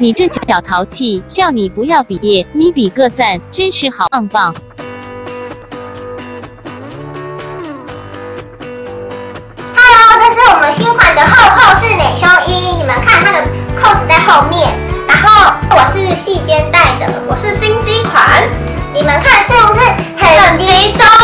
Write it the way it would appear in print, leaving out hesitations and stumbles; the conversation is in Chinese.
你这小淘气，叫你不要比耶，你比个赞，真是好棒棒。 Hello， 这是我们新款的厚扣式内胸衣，你们看它的扣子在后面，然后我是细肩带的，我是新机款，你们看是不是很集中？